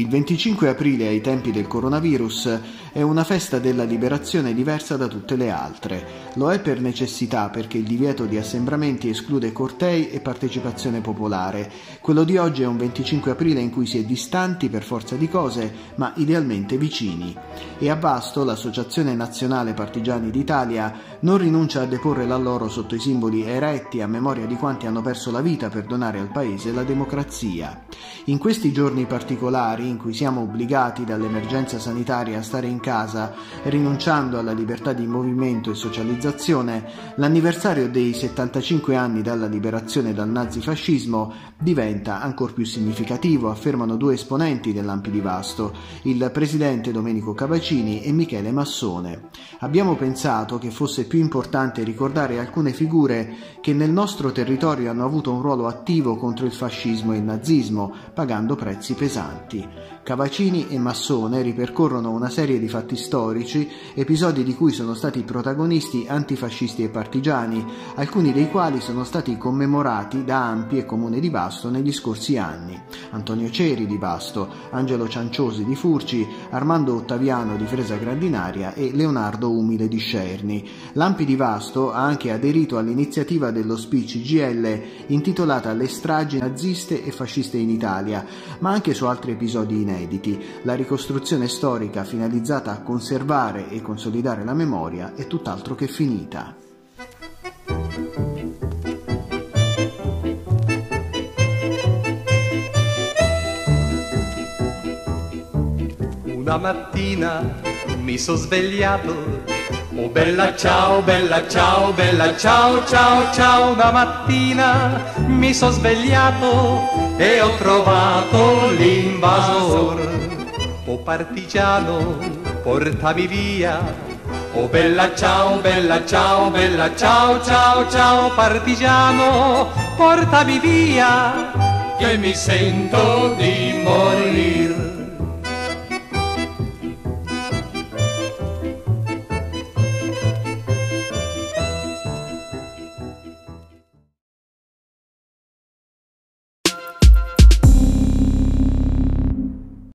Il 25 aprile, ai tempi del coronavirus, è una festa della liberazione diversa da tutte le altre. Lo è per necessità, perché il divieto di assembramenti esclude cortei e partecipazione popolare. Quello di oggi è un 25 aprile in cui si è distanti per forza di cose, ma idealmente vicini. E a Vasto l'Associazione Nazionale Partigiani d'Italia non rinuncia a deporre la loro sotto i simboli eretti a memoria di quanti hanno perso la vita per donare al Paese la democrazia. In questi giorni particolari, in cui siamo obbligati dall'emergenza sanitaria a stare in casa, rinunciando alla libertà di movimento e socializzazione, l'anniversario dei 75 anni dalla liberazione dal nazifascismo diventa ancor più significativo, affermano due esponenti dell'Ampi di Vasto, il presidente Domenico Cavacini e Michele Massone. Abbiamo pensato che fosse più importante ricordare alcune figure che nel nostro territorio hanno avuto un ruolo attivo contro il fascismo e il nazismo, pagando prezzi pesanti. Cavacini e Massone ripercorrono una serie di fatti storici, episodi di cui sono stati protagonisti antifascisti e partigiani, alcuni dei quali sono stati commemorati da Ampi e Comune di Vasto negli scorsi anni. Antonio Ceri di Vasto, Angelo Cianciosi di Furci, Armando Ottaviano di Fresa Grandinaria e Leonardo Umile di Scerni. L'Ampi di Vasto ha anche aderito all'iniziativa dello SPI-CGIL intitolata Le stragi naziste e fasciste in Italia, ma anche su altri episodi inediti. La ricostruzione storica finalizzata a conservare e consolidare la memoria è tutt'altro che finita. Una mattina mi sono svegliato, oh bella ciao, bella ciao, bella ciao, ciao, ciao. Una mattina mi sono svegliato e ho trovato l'invasor. Oh partigiano, portami via, oh bella ciao, bella ciao, bella ciao, ciao, ciao. Partigiano, portami via, che mi sento di morire.